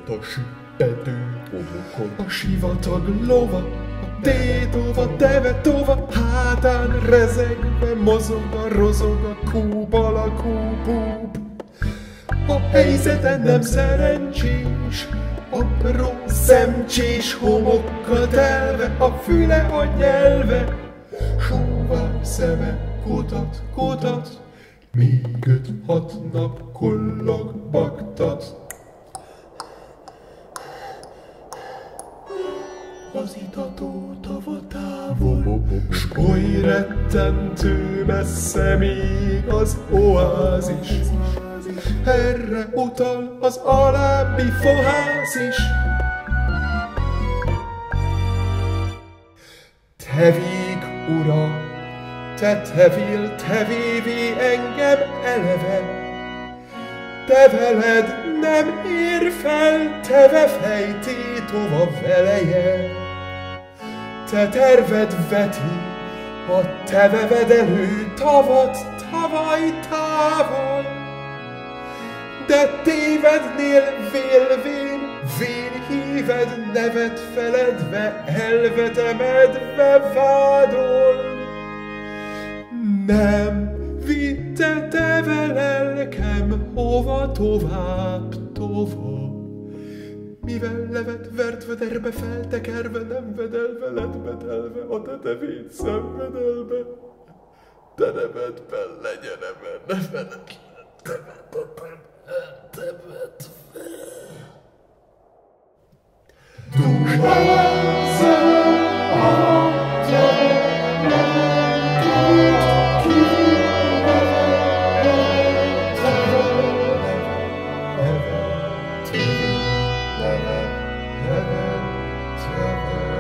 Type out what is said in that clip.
Átjött a süppedő homokon, a sivatag lova, a tétova, tevetova, hátán rezegve mozog a rozog a kúp alakú búb. A helyzete nem szerencsés, apró szemcsés homokkal telve, a füle a nyelve, sóvár szeme kutat, míg 5-6 nap kollag baktat. Az itató tava távol, s oly rettentő messze még az oázis. Erre utal az alábbi fohász is. Te víg, ura, te vévi engem eleve, te veled nem ér fel, teve fejtétova veleje. Te terved veti a teve vedelő tavat tavaly távol, de tévednél vélvén, vén híved nevet feledve, elvetemedve vádol. Nem vitte teve lelkem hova tovább tova, mivel levet vert vederbe feltekerve, nem vedelve lett vedelve, a te tevét szenvedelbe. Te nevedben legyen ne feledlen, tevetetben eltemetve. Never